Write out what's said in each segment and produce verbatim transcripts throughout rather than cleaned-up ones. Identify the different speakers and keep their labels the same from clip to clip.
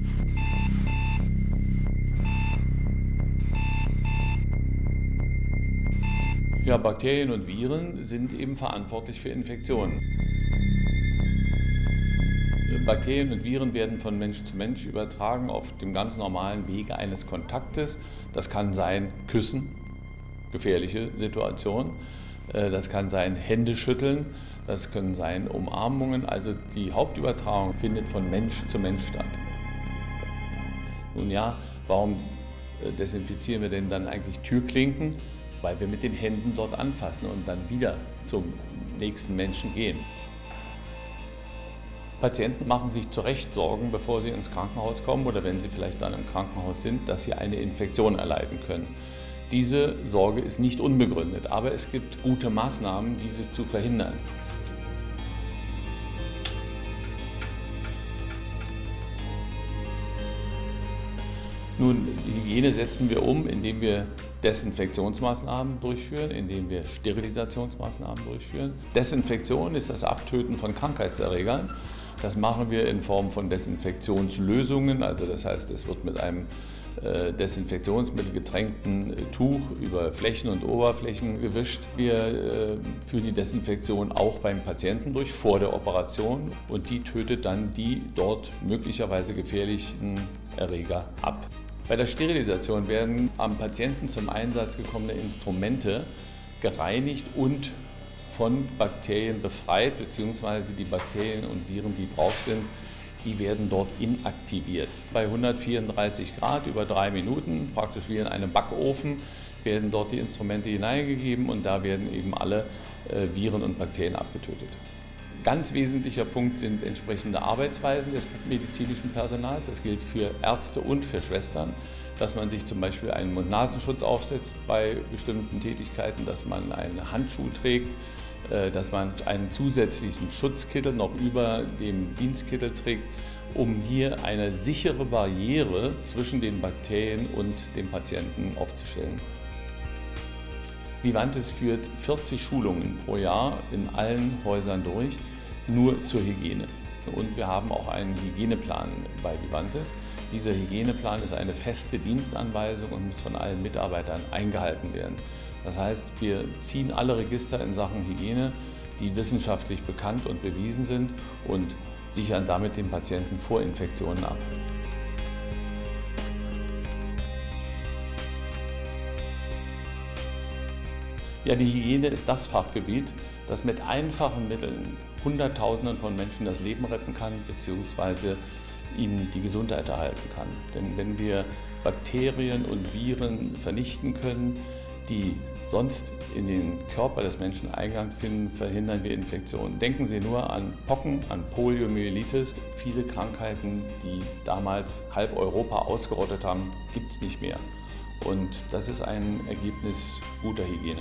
Speaker 1: Ja, Bakterien und Viren sind eben verantwortlich für Infektionen. Bakterien und Viren werden von Mensch zu Mensch übertragen auf dem ganz normalen Wege eines Kontaktes. Das kann sein Küssen, gefährliche Situation. Das kann sein Händeschütteln, das können sein Umarmungen. Also die Hauptübertragung findet von Mensch zu Mensch statt. Nun ja, warum desinfizieren wir denn dann eigentlich Türklinken? Weil wir mit den Händen dort anfassen und dann wieder zum nächsten Menschen gehen. Patienten machen sich zu Recht Sorgen, bevor sie ins Krankenhaus kommen oder wenn sie vielleicht dann im Krankenhaus sind, dass sie eine Infektion erleiden können. Diese Sorge ist nicht unbegründet, aber es gibt gute Maßnahmen, dieses zu verhindern. Nun, die Hygiene setzen wir um, indem wir Desinfektionsmaßnahmen durchführen, indem wir Sterilisationsmaßnahmen durchführen. Desinfektion ist das Abtöten von Krankheitserregern. Das machen wir in Form von Desinfektionslösungen, also das heißt, es wird mit einem Desinfektionsmittel getränkten Tuch über Flächen und Oberflächen gewischt. Wir führen die Desinfektion auch beim Patienten durch, vor der Operation, und die tötet dann die dort möglicherweise gefährlichen Erreger ab. Bei der Sterilisation werden am Patienten zum Einsatz gekommene Instrumente gereinigt und von Bakterien befreit, beziehungsweise die Bakterien und Viren, die drauf sind, die werden dort inaktiviert. Bei hundertvierunddreißig Grad über drei Minuten, praktisch wie in einem Backofen, werden dort die Instrumente hineingegeben und da werden eben alle Viren und Bakterien abgetötet. Ganz wesentlicher Punkt sind entsprechende Arbeitsweisen des medizinischen Personals. Das gilt für Ärzte und für Schwestern, dass man sich zum Beispiel einen Mund-Nasenschutz aufsetzt bei bestimmten Tätigkeiten, dass man einen Handschuh trägt, dass man einen zusätzlichen Schutzkittel noch über dem Dienstkittel trägt, um hier eine sichere Barriere zwischen den Bakterien und dem Patienten aufzustellen. Vivantes führt vierzig Schulungen pro Jahr in allen Häusern durch, nur zur Hygiene. Und wir haben auch einen Hygieneplan bei Vivantes. Dieser Hygieneplan ist eine feste Dienstanweisung und muss von allen Mitarbeitern eingehalten werden. Das heißt, wir ziehen alle Register in Sachen Hygiene, die wissenschaftlich bekannt und bewiesen sind, und sichern damit den Patienten vor Infektionen ab. Ja, die Hygiene ist das Fachgebiet, das mit einfachen Mitteln Hunderttausenden von Menschen das Leben retten kann, beziehungsweise ihnen die Gesundheit erhalten kann. Denn wenn wir Bakterien und Viren vernichten können, die sonst in den Körper des Menschen Eingang finden, verhindern wir Infektionen. Denken Sie nur an Pocken, an Poliomyelitis. Viele Krankheiten, die damals halb Europa ausgerottet haben, gibt es nicht mehr. Und das ist ein Ergebnis guter Hygiene.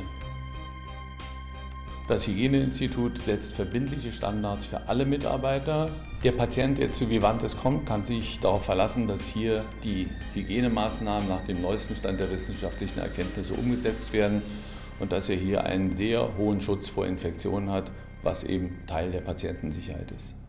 Speaker 1: Das Hygieneinstitut setzt verbindliche Standards für alle Mitarbeiter. Der Patient, der zu Vivantes kommt, kann sich darauf verlassen, dass hier die Hygienemaßnahmen nach dem neuesten Stand der wissenschaftlichen Erkenntnisse umgesetzt werden und dass er hier einen sehr hohen Schutz vor Infektionen hat, was eben Teil der Patientensicherheit ist.